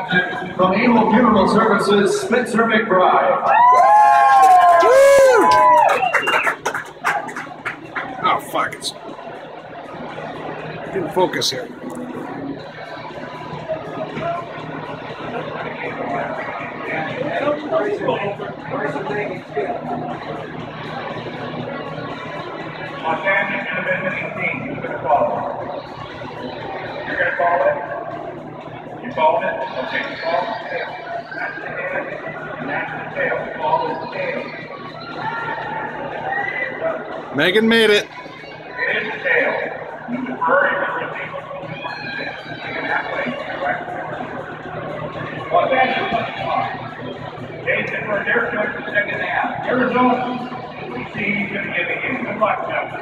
captain from Eagle Funeral Services, Spencer McBride. Oh, fuck it. Didn't focus here. Montana and Amendment 18, who's going to call it? You're going to call it? You called it? Okay, you called the tail. That's the head, and that's the tail. You called it the tail. Megan made it. It is the tail. You defer if it's received. Taking that way, correct? Montana, let's talk. Jason, for their choice for second half. Arizona, we see he's going to give it in. Good luck, gentlemen.